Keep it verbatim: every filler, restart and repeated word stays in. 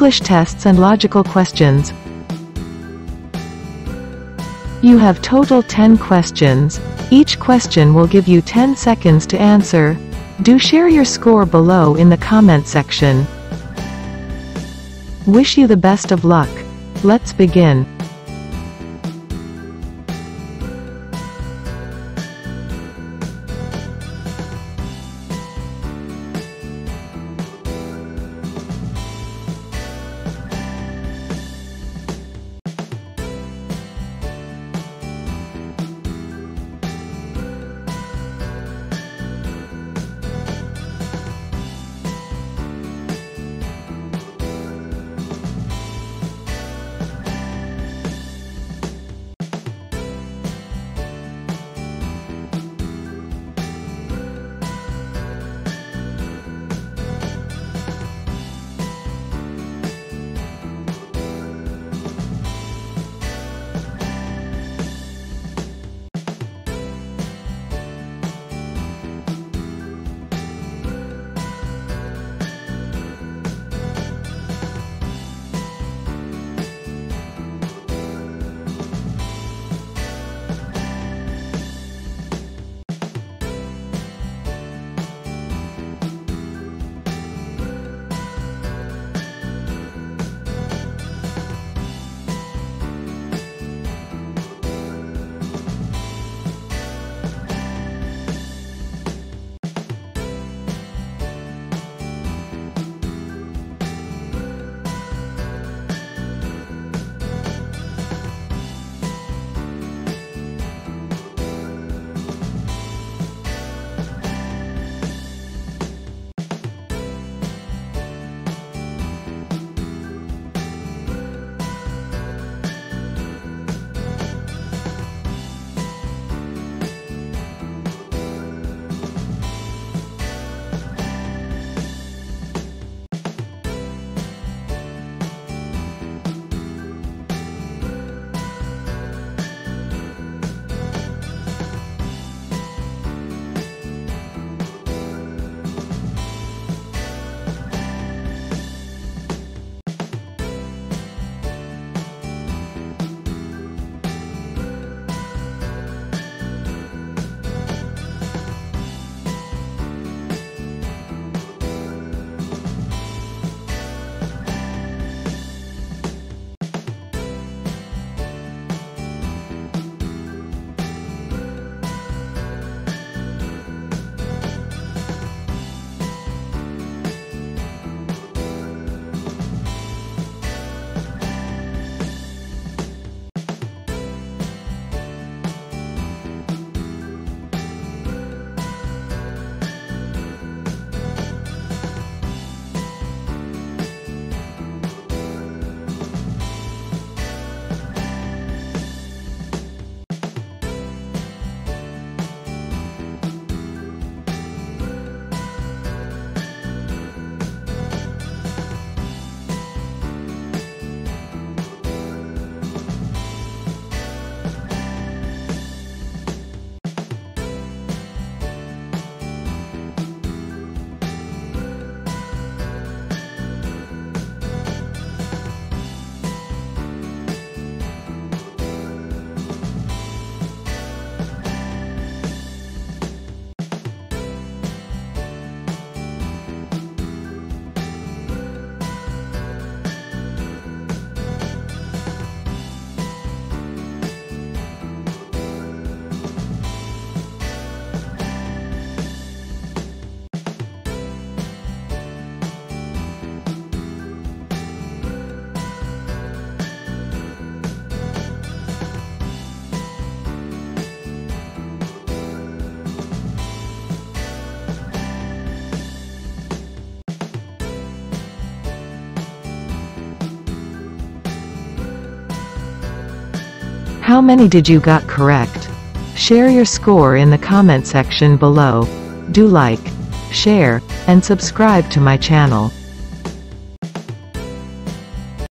English tests and logical questions. You have total ten questions. Each question will give you ten seconds to answer. Do share your score below in the comment section. Wish you the best of luck. Let's begin. How many did you got correct? Share your score in the comment section below. Do like, share, and subscribe to my channel.